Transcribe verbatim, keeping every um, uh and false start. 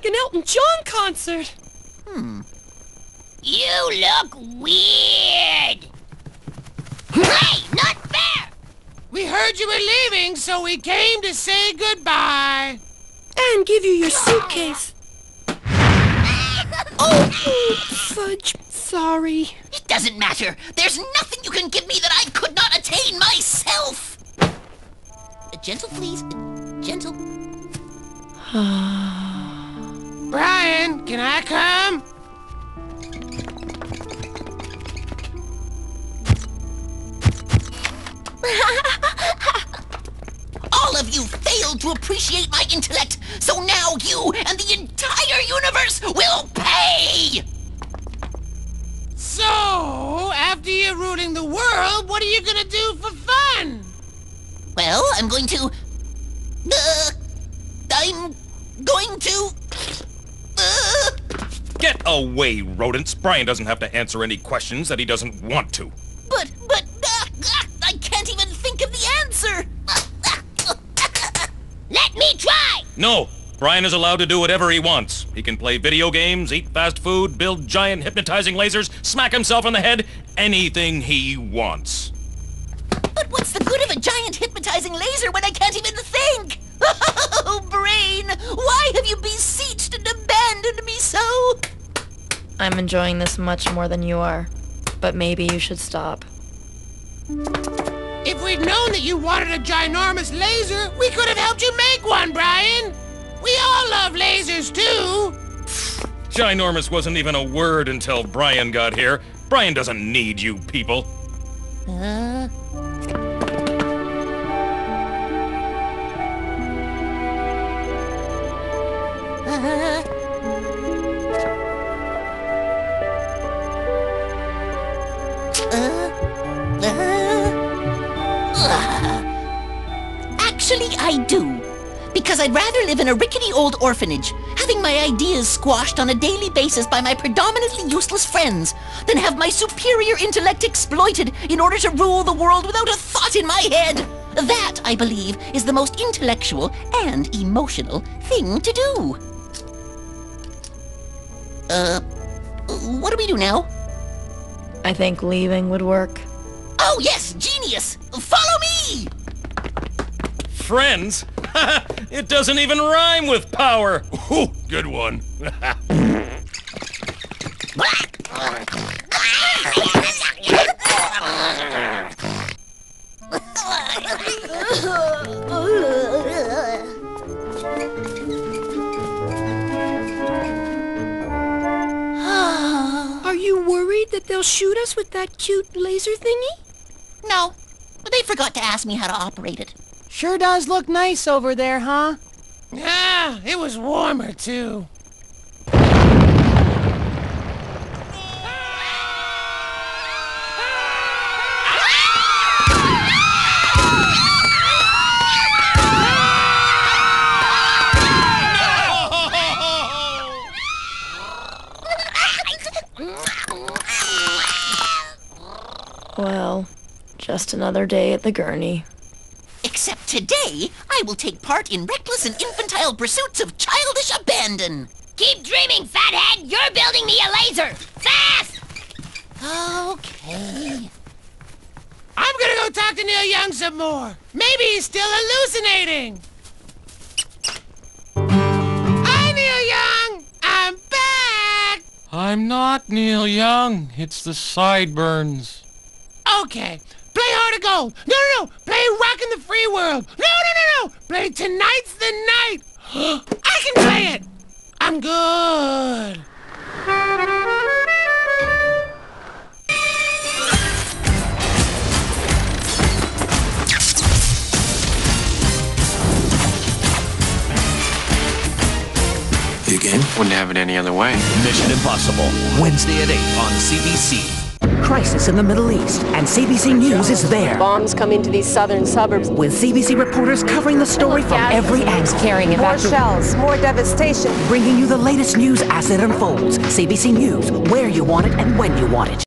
like an Elton John concert. Hmm. You look weird. Hey, not fair! We heard you were leaving, so we came to say goodbye. And give you your suitcase. Oh, fudge. Sorry. It doesn't matter. There's nothing you can give me that I could not attain myself. Uh, gentle, please. Uh, gentle. Brian, can I come? All of you failed to appreciate my intellect, so now you and the entire universe will pay! So, after you're ruling the world, what are you gonna do for fun? Well, I'm going to... Uh, I'm going to... Uh... Get away, rodents. Brian doesn't have to answer any questions that he doesn't want to. But, but, uh, uh, I can't even think of the answer! Let me try! No! Brian is allowed to do whatever he wants. He can play video games, eat fast food, build giant hypnotizing lasers, smack himself on the head, anything he wants. But what's the good of a giant hypnotizing laser when I can't even think? Oh, Brain! Why have you beseeched and abandoned me so? I'm enjoying this much more than you are, but maybe you should stop. If we'd known that you wanted a ginormous laser, we could have helped you make one, Brian! We all love lasers, too! Ginormous wasn't even a word until Brian got here. Brian doesn't need you people. Uh... Uh... Uh... Uh... Actually, I do. Because I'd rather live in a rickety old orphanage, having my ideas squashed on a daily basis by my predominantly useless friends, than have my superior intellect exploited in order to rule the world without a thought in my head. That, I believe, is the most intellectual and emotional thing to do. Uh, what do we do now? I think leaving would work. Oh, yes, genius! Follow me! Friends? It doesn't even rhyme with power! Ooh, good one. Are you worried that they'll shoot us with that cute laser thingy? No, but they forgot to ask me how to operate it. Sure does look nice over there, huh? Yeah, it was warmer, too. Well, just another day at the gurney. Except today, I will take part in reckless and infantile pursuits of childish abandon. Keep dreaming, fathead! You're building me a laser! Fast! Okay. I'm gonna go talk to Neil Young some more. Maybe he's still hallucinating. Hi, Neil Young! I'm back! I'm not Neil Young. It's the sideburns. Okay. Play Heart of Gold. No, no, no. Play Rockin' the Free World. No, no, no, no. Play Tonight's the Night. I can play it. I'm good. You again? Wouldn't have it any other way. Mission Impossible, Wednesday at eight on C B C. Crisis in the Middle East, and C B C News is there. Bombs come into these southern suburbs. With C B C reporters covering the story from every angle. Carrying it More back shells, more devastation. Bringing you the latest news as it unfolds. C B C News, where you want it and when you want it.